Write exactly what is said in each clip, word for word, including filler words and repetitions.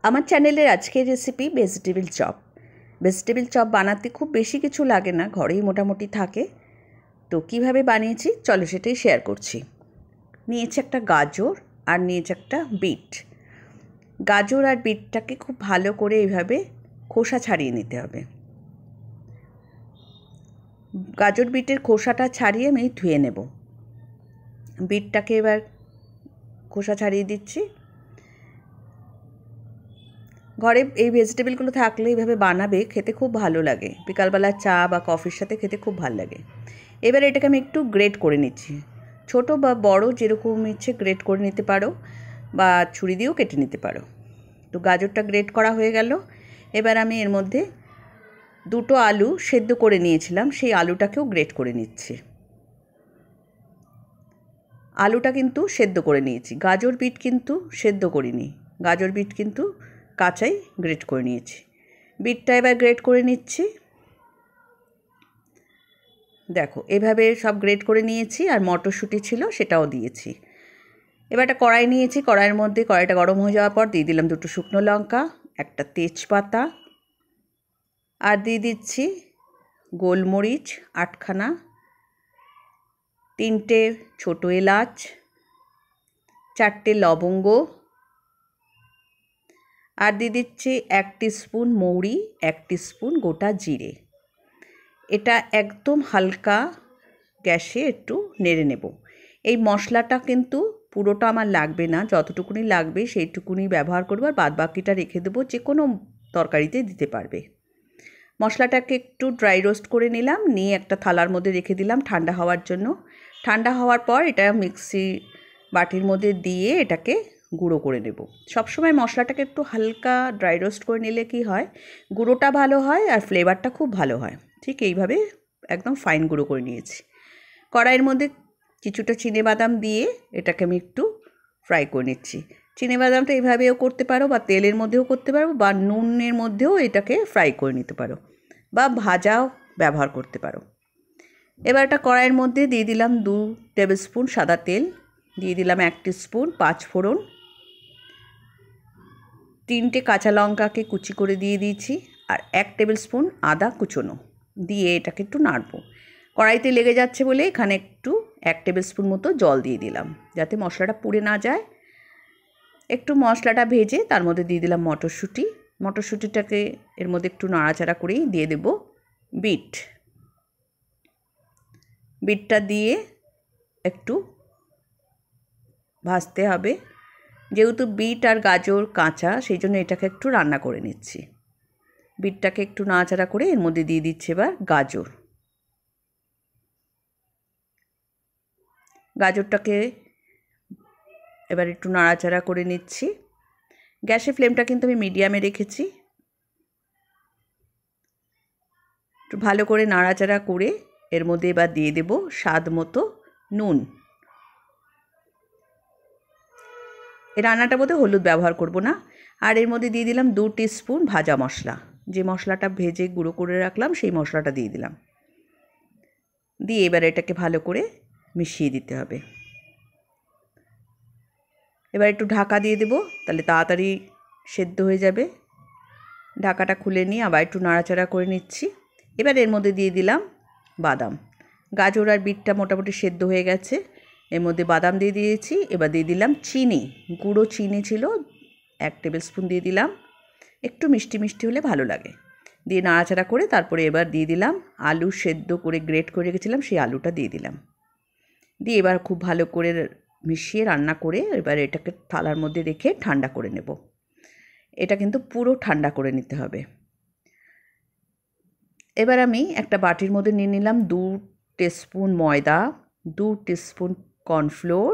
আমার চ্যানেলের আজকের recipe vegetable chop. Vegetable chop বানাতে খুব বেশি কিছু লাগে না, ঘরেই মোটামুটি থাকে। তো কিভাবে বানিয়েছি চলো সেটাই শেয়ার করছি। নিয়েছি একটা গাজর আর নিয়েছি একটা বিট। গাজর আর বিটটাকে খুব ভালো করে এইভাবে খোসা ছাড়িয়ে নিতে হবে। গাজর বিটের খোসাটা ছাড়িয়ে আমি ধুয়ে নেব। বিটটাকে এবার খোসা ছাড়িয়ে দিচ্ছি। ঘরে এই ভেজিটেবলগুলো থাকলে এইভাবে বানাবে, খেতে খুব ভালো লাগে। বিকালবেলা চা বা কফির সাথে খেতে খুব ভালো লাগে। এবার এটাকে আমি একটু গ্রেট করে নিচ্ছি। ছোট বা বড় যেরকম ইচ্ছে গ্রেট করে নিতে পারো, বা ছুরি দিয়েও কেটে নিতে পারো। তো গাজরটা গ্রেট করা হয়ে গেল। এবার আমি এর মধ্যে দুটো আলু সেদ্ধ করে নিয়েছিলাম, সেই আলুটাকেও গ্রেট করে নিচ্ছি। আলুটা কিন্তু সেদ্ধ করে নিয়েছি, গাজর বিট কিন্তু সেদ্ধ করিনি। গাজর বিট কিন্তু কাঁচাই গ্রেট করে নিয়েছি। বিটটা এবার গ্রেট করে নিচ্ছি। দেখো এভাবে সব গ্রেট করে নিয়েছি, আর মটরশুঁটি ছিল সেটাও দিয়েছি। এবার একটা কড়াই নিয়েছি, কড়াইয়ের মধ্যে কড়াইটা গরম হয়ে যাওয়ার পর দিয়ে দিলাম দুটো শুকনো লঙ্কা, একটা তেজপাতা, আর দিয়ে দিচ্ছি গোলমরিচ আটখানা, তিনটে ছোটো এলাচ, চারটে লবঙ্গ, আর দিয়ে দিচ্ছি এক টিস্পুন মৌরি, এক টিস্পুন গোটা জিরে। এটা একদম হালকা গ্যাসে একটু নেড়ে নেব। এই মশলাটা কিন্তু পুরোটা আমার লাগবে না, যতটুকুনি লাগবে সেইটুকুনি ব্যবহার করব, আর বাদ বাকিটা রেখে দেবো, যে কোনো তরকারিতে দিতে পারবে। মশলাটাকে একটু ড্রাই রোস্ট করে নিলাম, নিয়ে একটা থালার মধ্যে রেখে দিলাম ঠান্ডা হওয়ার জন্য। ঠান্ডা হওয়ার পর এটা মিক্সি বাটির মধ্যে দিয়ে এটাকে গুঁড়ো করে নেব। সবসময় মশলাটাকে একটু হালকা ড্রাই রোস্ট করে নিলে কি হয়, গুঁড়োটা ভালো হয় আর ফ্লেভারটা খুব ভালো হয়। ঠিক এইভাবে একদম ফাইন গুঁড়ো করে নিয়েছি। কড়াইয়ের মধ্যে কিছুটা চিনেবাদাম দিয়ে এটাকে আমি একটু ফ্রাই করে নিচ্ছি। চিনেবাদামটা এইভাবেও করতে পারো, বা তেলের মধ্যেও করতে পারো, বা নুনের মধ্যেও এটাকে ফ্রাই করে নিতে পারো, বা ভাজাও ব্যবহার করতে পারো। এবার একটা কড়াইয়ের মধ্যে দিয়ে দিলাম দু টেবিল স্পুন সাদা তেল, দিয়ে দিলাম এক স্পুন পাঁচ ফোড়ন, তিনটে কাঁচা লঙ্কাকে কুচি করে দিয়ে দিয়েছি, আর এক টেবিল স্পুন আদা কুচোনো দিয়ে এটাকে একটু নাড়বো। কড়াইতে লেগে যাচ্ছে বলে এখানে একটু এক টেবিল স্পুন মতো জল দিয়ে দিলাম, যাতে মশলাটা পুড়ে না যায়। একটু মশলাটা ভেজে তার মধ্যে দিয়ে দিলাম মটরশুঁটি। মটরশুঁটিটাকে এর মধ্যে একটু নাড়াচাড়া করেই দিয়ে দেব বিট। বিটটা দিয়ে একটু ভাজতে হবে। যেহেতু বিট আর গাজর কাঁচা, সেই জন্য এটাকে একটু রান্না করে নিচ্ছি। বিটটাকে একটু নাড়াচাড়া করে এর মধ্যে দিয়ে দিচ্ছি এবার গাজর। গাজরটাকে এবার একটু নাড়াচাড়া করে নিচ্ছি। গ্যাসের ফ্লেমটা কিন্তু আমি মিডিয়ামে রেখেছি। একটু ভালো করে নাড়াচাড়া করে এর মধ্যে এবার দিয়ে দেব স্বাদ মতো নুন। এই রান্নাটার মধ্যে হলুদ ব্যবহার করব না। আর এর মধ্যে দিয়ে দিলাম দু টিস্পুন ভাজা মশলা, যে মশলাটা ভেজে গুঁড়ো করে রাখলাম সেই মশলাটা দিয়ে দিলাম। দিয়ে এবার এটাকে ভালো করে মিশিয়ে দিতে হবে। এবার একটু ঢাকা দিয়ে দেব, তাহলে তাড়াতাড়ি সেদ্ধ হয়ে যাবে। ঢাকাটা খুলে নিয়ে আবার একটু নাড়াচাড়া করে নিচ্ছি। এবার এর মধ্যে দিয়ে দিলাম বাদাম। গাজর আর বিটটা মোটামুটি সেদ্ধ হয়ে গেছে, এর মধ্যে বাদাম দিয়ে দিয়েছি। এবার দিয়ে দিলাম চিনি, গুঁড়ো চিনি ছিল এক টেবিল স্পুন দিয়ে দিলাম। একটু মিষ্টি মিষ্টি হলে ভালো লাগে। দিয়ে নাড়াচাড়া করে তারপরে এবার দিয়ে দিলাম আলু সেদ্ধ করে গ্রেট করে রেখেছিলাম, সেই আলুটা দিয়ে দিলাম। দিয়ে এবার খুব ভালো করে মিশিয়ে রান্না করে এবার এটাকে থালার মধ্যে রেখে ঠান্ডা করে নেব। এটা কিন্তু পুরো ঠান্ডা করে নিতে হবে। এবার আমি একটা বাটির মধ্যে নিয়ে নিলাম দু টিস্পুন ময়দা, দু টিস্পুন কর্নফ্লোর,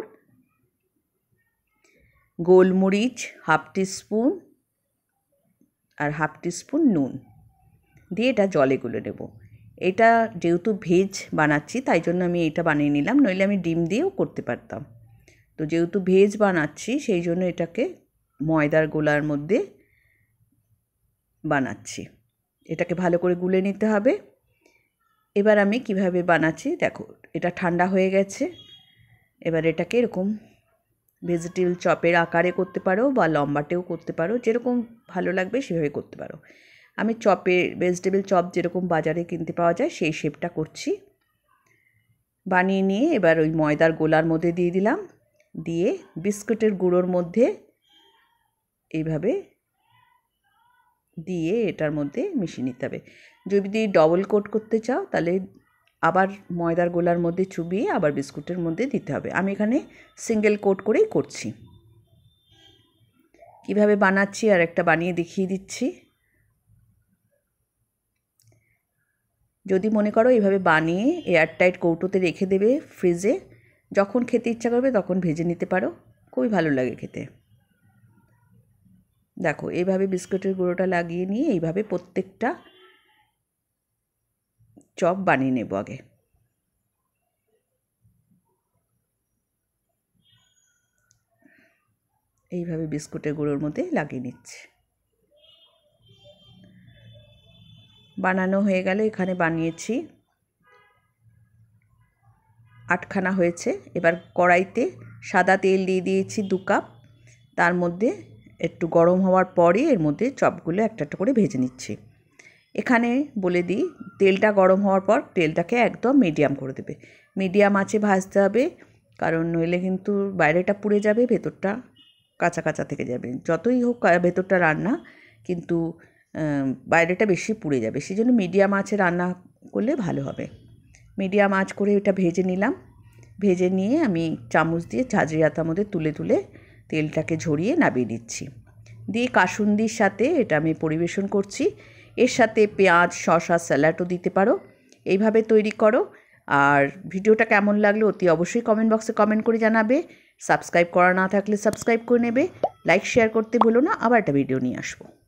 গোলমরিচ হাফ টিস্পুন, আর হাফ টিস্পুন নুন দিয়ে এটা জলে গুলে নেব। এটা যেহেতু ভেজ বানাচ্ছি তাই জন্য আমি এটা বানিয়ে নিলাম, নইলে আমি ডিম দিয়েও করতে পারতাম। তো যেহেতু ভেজ বানাচ্ছি সেই জন্য এটাকে ময়দার গোলার মধ্যে বানাচ্ছি। এটাকে ভালো করে গুলে নিতে হবে। এবার আমি কিভাবে বানাচ্ছি দেখো, এটা ঠান্ডা হয়ে গেছে। এবার এটাকে এরকম ভেজিটেবল চপের আকারে করতে পারো বা লম্বাটেও করতে পারো, যেরকম ভালো লাগবে সেভাবে করতে পারো। আমি চপের ভেজিটেবল চপ যেরকম বাজারে কিনতে পাওয়া যায় সেই শেপটা করছি। বানিয়ে নিয়ে এবার ওই ময়দার গোলার মধ্যে দিয়ে দিলাম, দিয়ে বিস্কুটের গুঁড়োর মধ্যে এইভাবে দিয়ে এটার মধ্যে মিশিয়ে নিতে হবে। যদি ডবল কোট করতে চাও তাহলে আবার ময়দার গোলার মধ্যে চুবিয়ে আবার বিস্কুটের মধ্যে দিতে হবে। আমি এখানে সিঙ্গেল কোট করেই করছি। কিভাবে বানাচ্ছি আর একটা বানিয়ে দেখিয়ে দিচ্ছি। যদি মনে করো এইভাবে বানিয়ে এয়ারটাইট কৌটোতে রেখে দেবে ফ্রিজে, যখন খেতে ইচ্ছা করবে তখন ভেজে নিতে পারো, খুবই ভালো লাগে খেতে। দেখো এইভাবে বিস্কুটের গুঁড়োটা লাগিয়ে নিয়ে এইভাবে প্রত্যেকটা চপ বানিয়ে নেব। আগে এইভাবে বিস্কুটের গুঁড়োর মধ্যে লাগিয়ে নিচ্ছি। বানানো হয়ে গেলে এখানে বানিয়েছি আটখানা হয়েছে। এবার কড়াইতে সাদা তেল দিয়ে দিয়েছি দু কাপ, তার মধ্যে একটু গরম হওয়ার পরে এর মধ্যে চপগুলো একটা একটা করে ভেজে নিচ্ছি। এখানে বলে দিই, তেলটা গরম হওয়ার পর তেলটাকে একদম মিডিয়াম করে দেবে। মিডিয়াম আঁচে ভাজতে হবে, কারণ নইলে কিন্তু বাইরেটা পুড়ে যাবে, ভেতরটা কাঁচা কাঁচা থেকে যাবে। যতই হোক ভেতরটা রান্না, কিন্তু বাইরেটা বেশি পুড়ে যাবে, সেই জন্য মিডিয়াম আঁচে রান্না করলে ভালো হবে। মিডিয়াম আঁচ করে এটা ভেজে নিলাম। ভেজে নিয়ে আমি চামচ দিয়ে ঝাঁঝরি হাতার মধ্যে তুলে তুলে তেলটাকে ঝরিয়ে নামিয়ে দিচ্ছি। দিয়ে কাসুন্দির সাথে এটা আমি পরিবেশন করছি। এর সাথে পেঁয়াজ, শসা, স্যালাডও দিতে পারো। এইভাবে তৈরি করো। আর ভিডিওটা কেমন লাগলো অতি অবশ্যই কমেন্ট বক্সে কমেন্ট করে জানাবে। সাবস্ক্রাইব করা না থাকলে সাবস্ক্রাইব করে নেবে। লাইক শেয়ার করতে ভুলো না। আবার একটা ভিডিও নিয়ে আসবো।